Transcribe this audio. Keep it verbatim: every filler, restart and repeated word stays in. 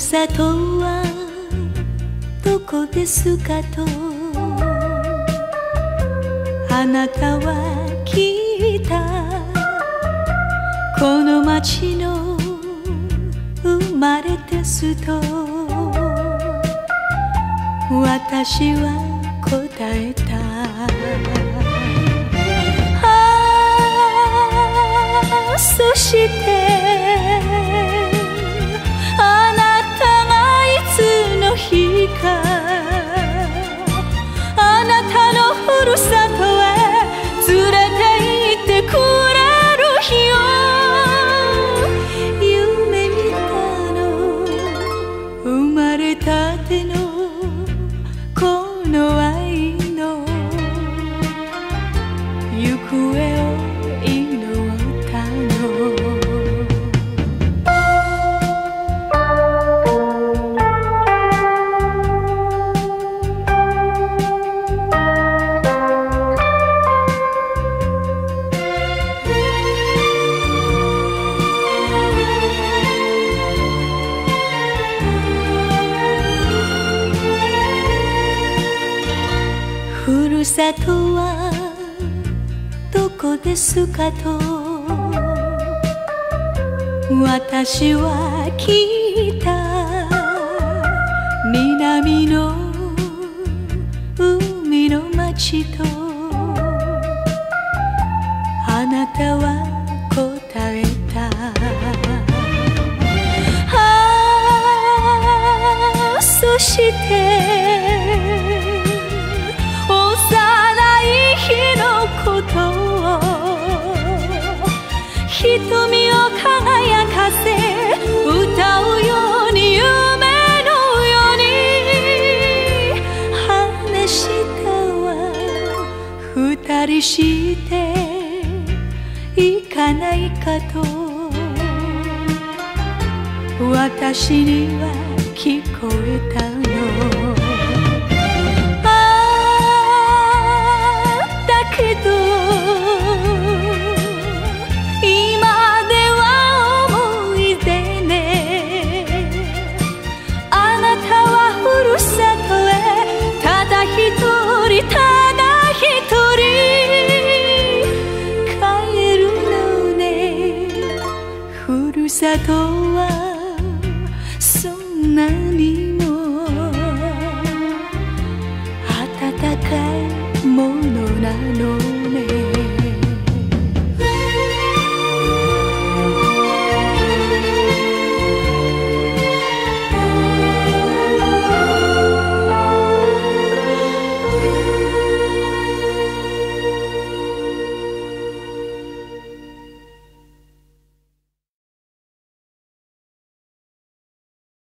さとはどこですかとあなたは聞いた。この街の生まれですと私は答えた。ああ、そしてあなたがいつの日かあなたのふるさとへ連れて行ってくれる日を夢見たの。生まれたてのこの愛の行方を祈ったの。ふるさとはどこですかと私は聞いた。南の海の町とあなたは答えた。ああ、そして瞳を輝かせ歌うように夢のように話したわ。二人して行かないかと私には聞こえたの。ああ、だけどただ一人帰るのね。ふるさと